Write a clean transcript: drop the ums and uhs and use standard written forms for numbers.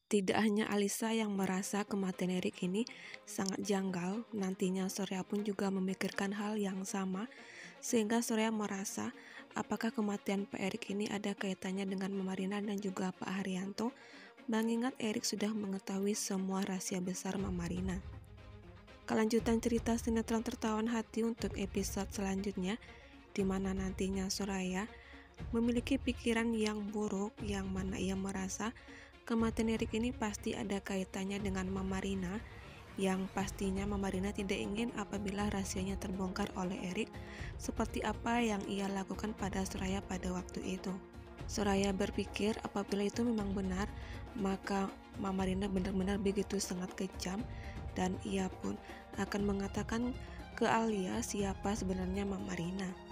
Tidak hanya Alisa yang merasa kematian Erik ini sangat janggal, nantinya Soraya pun juga memikirkan hal yang sama, sehingga Soraya merasa apakah kematian Pak Erik ini ada kaitannya dengan Mama Rina dan juga Pak Haryanto, mengingat Erik sudah mengetahui semua rahasia besar Mama Rina. Kelanjutan cerita sinetron Tertawan Hati untuk episode selanjutnya, di mana nantinya Soraya memiliki pikiran yang buruk yang mana ia merasa kematian Erik ini pasti ada kaitannya dengan Mama Rina, yang pastinya Mama Rina tidak ingin apabila rahasianya terbongkar oleh Erik seperti apa yang ia lakukan pada Soraya pada waktu itu. Soraya berpikir apabila itu memang benar, maka Mama Rina benar-benar begitu sangat kejam dan ia pun akan mengatakan ke Alia siapa sebenarnya Mama Rina.